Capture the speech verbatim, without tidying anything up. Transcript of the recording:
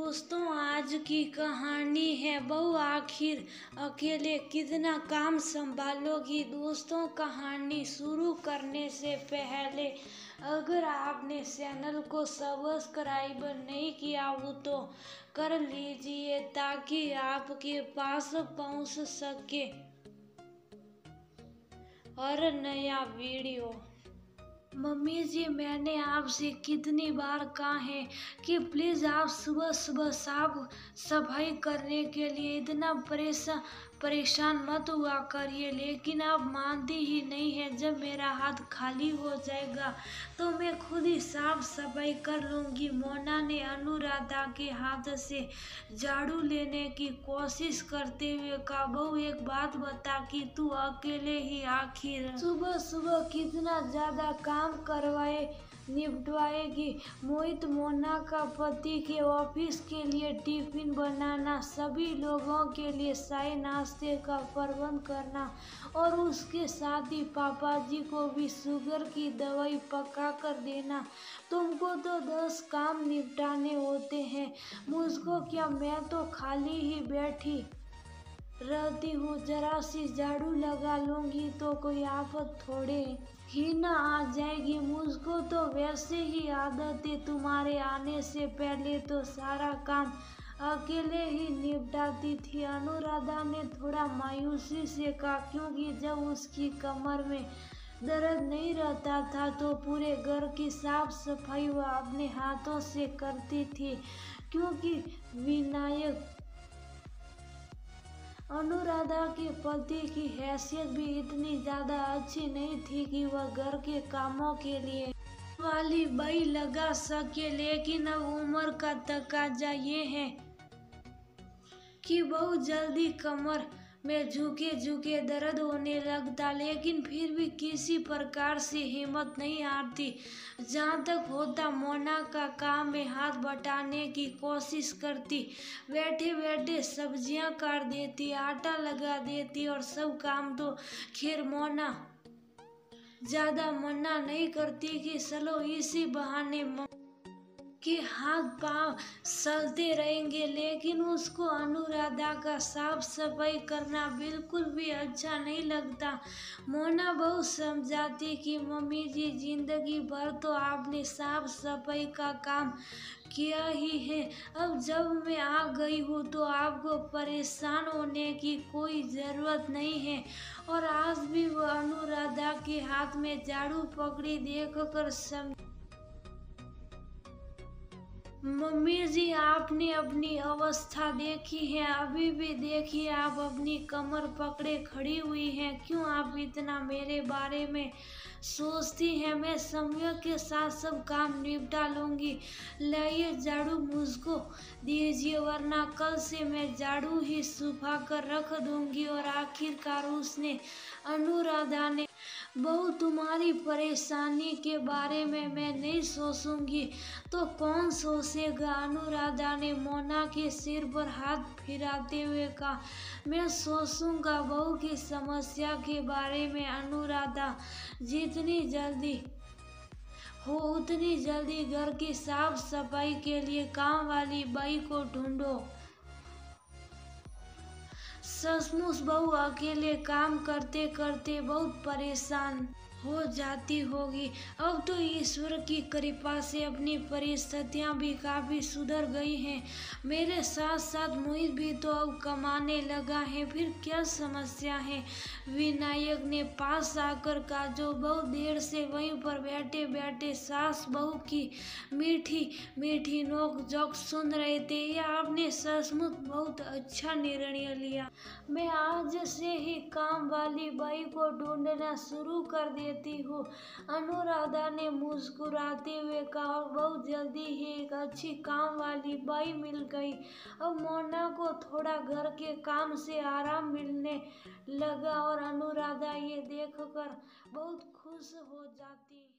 दोस्तों, आज की कहानी है बहू आखिर अकेले कितना काम संभालोगी। दोस्तों, कहानी शुरू करने से पहले अगर आपने चैनल को सब्सक्राइब नहीं किया हो तो कर लीजिए ताकि आपके पास पहुंच सके और नया वीडियो। मम्मी जी, मैंने आपसे कितनी बार कहा है कि प्लीज़ आप सुबह सुबह साफ सफाई करने के लिए इतना परेशान परेशान मत हुआ करिए, लेकिन आप मानती ही नहीं है। जब मेरा हाथ खाली हो जाएगा तो मैं खुद ही साफ सफाई कर लूँगी। मोना ने अनुराधा के हाथ से झाड़ू लेने की कोशिश करते हुए कहा, बहू एक बात बता कि तू अकेले ही आखिर सुबह सुबह कितना ज़्यादा काम करवाए निपटवाएगी। मोहित मोना का पति के ऑफिस के लिए टिफिन बनाना, सभी लोगों के लिए चाय नाश्ते का प्रबंध करना और उसके साथ ही पापा जी को भी शुगर की दवाई पका कर देना। तुमको तो दस काम निपटाने होते हैं, मुझको क्या, मैं तो खाली ही बैठी रहती हूँ। जरा सी झाड़ू लगा लूंगी तो कोई आफत थोड़े ही ना आ जाएगी। मुझको तो वैसे ही आदत है, तुम्हारे आने से पहले तो सारा काम अकेले ही निपटाती थी। अनुराधा ने थोड़ा मायूसी से कहा, क्योंकि जब उसकी कमर में दर्द नहीं रहता था तो पूरे घर की साफ सफाई वह अपने हाथों से करती थी, क्योंकि विनायक अनुराधा के पति की हैसियत भी इतनी ज़्यादा अच्छी नहीं थी कि वह घर के कामों के लिए वाली बाई लगा सके। लेकिन अब उम्र का तकाजा ये है कि बहुत जल्दी कमर में झुके झुके दर्द होने लगता, लेकिन फिर भी किसी प्रकार से हिम्मत नहीं हारती। जहाँ तक होता मोना का काम में हाथ बटाने की कोशिश करती, बैठे बैठे सब्जियां काट देती, आटा लगा देती और सब काम तो खैर मोना ज़्यादा मना नहीं करती कि चलो इसी बहाने के हाथ पांव चलते रहेंगे। लेकिन उसको अनुराधा का साफ सफाई करना बिल्कुल भी अच्छा नहीं लगता। मोना बहुत समझाती कि मम्मी जी, जिंदगी भर तो आपने साफ सफाई का काम किया ही है, अब जब मैं आ गई हूँ तो आपको परेशान होने की कोई ज़रूरत नहीं है। और आज भी वह अनुराधा के हाथ में झाड़ू पकड़ी देख कर सम मम्मी जी, आपने अपनी अवस्था देखी है, अभी भी देखिए आप अपनी कमर पकड़े खड़ी हुई हैं। क्यों आप इतना मेरे बारे में सोचती हैं? मैं समय के साथ सब काम निपटा लूँगी। लाइए झाड़ू मुझको दीजिए, वरना कल से मैं झाड़ू ही सुखा कर रख दूँगी। और आखिरकार उसने अनुराधा ने, बहू तुम्हारी परेशानी के बारे में मैं नहीं सोचूंगी तो कौन सोचेगा? अनुराधा ने मोना के सिर पर हाथ फिराते हुए कहा, मैं सोचूंगा बहू की समस्या के बारे में। अनुराधा, जितनी जल्दी हो उतनी जल्दी घर की साफ सफाई के लिए काम वाली बाई को ढूंढो। सचमुच बहू अकेले काम करते करते बहुत परेशान हो जाती होगी। अब तो ईश्वर की कृपा से अपनी परिस्थितियां भी काफ़ी सुधर गई हैं। मेरे साथ साथ मोहित भी तो अब कमाने लगा है, फिर क्या समस्या है? विनायक ने पास आकर कहा, जो बहुत देर से वहीं पर बैठे बैठे सास बहू की मीठी मीठी नोक झोंक सुन रहे थे। यह आपने सचमुच बहुत अच्छा निर्णय लिया। मैं आज से ही काम वाली बाई को ढूंढना शुरू कर देती हूँ, अनुराधा ने मुस्कुराते हुए कहा। और बहुत जल्दी ही एक अच्छी काम वाली बाई मिल गई। अब मोना को थोड़ा घर के काम से आराम मिलने लगा और अनुराधा ये देखकर बहुत खुश हो जाती।